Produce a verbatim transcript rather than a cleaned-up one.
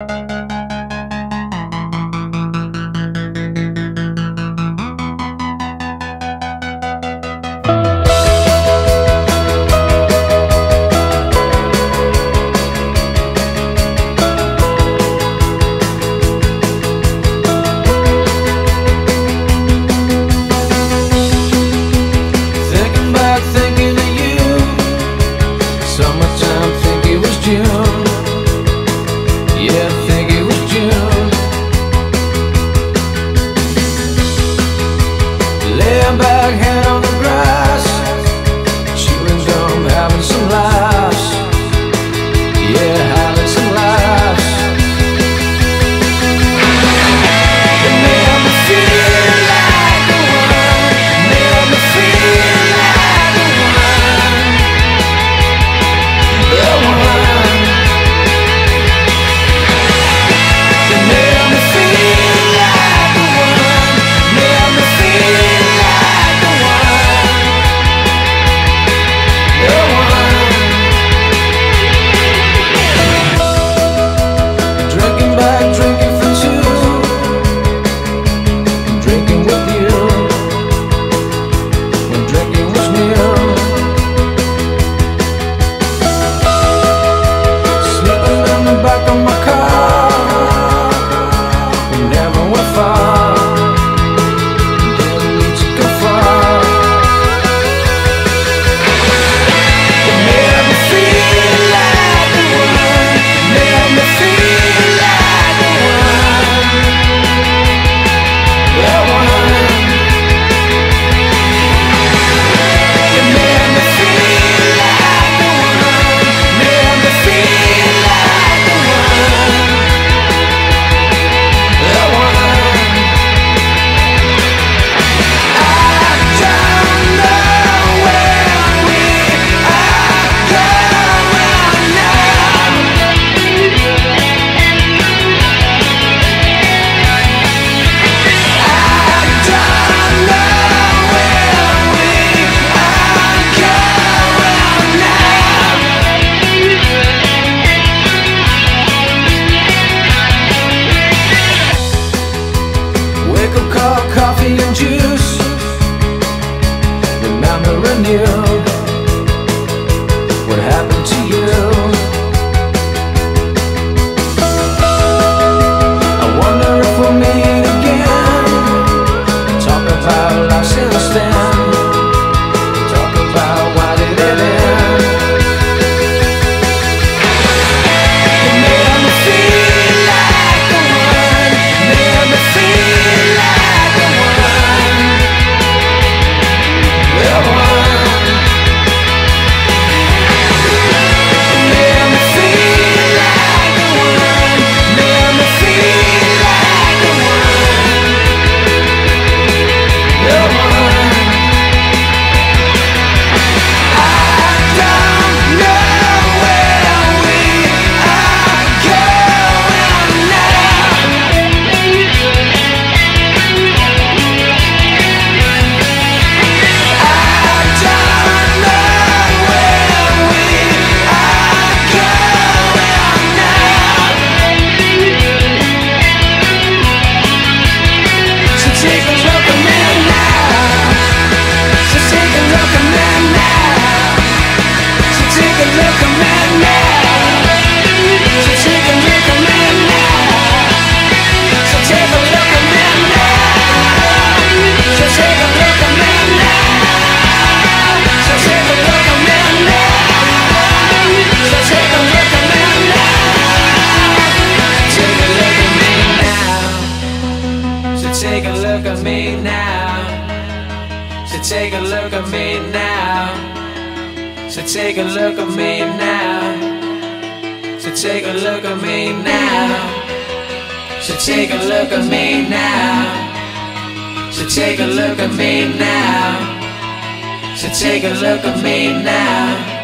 Back hand on the grass, chewing gum, having some laughs. Yeah, having some laughs. It made me feel like the one. Made me feel like the one. The one. It made me feel like the one. Made me feel. Back on my car, we never went far. Didn't need to go far. It made me feel like the one. Made me feel like the one. The one. It made me feel like the one. Made me feel like the one. The one. I don't know where we are going now. I don't know where we are going now. Wake up, call, coffee and juice. Remembering you. What happened to you? I wonder if we'll meet again. Talk about life since then. Talk about why did it end. It made me feel like the one. Made me feel like the one. The one. It made me feel like the one. Made me feel like the one. The one. I don't know where we are going now. I don't know where we are going now. So take a look at me now. So take a look at me now. So take a look at me now. So take a look at me now. So take a look at me now. So take a look at me now. So take a look at me now. So take a look at me now. Take a look at me now. So take a look at me now. So take a look at me now. So take a look at me now. So take a look at me now. So take a look at me now. So take a look at me now. So take a look at me now.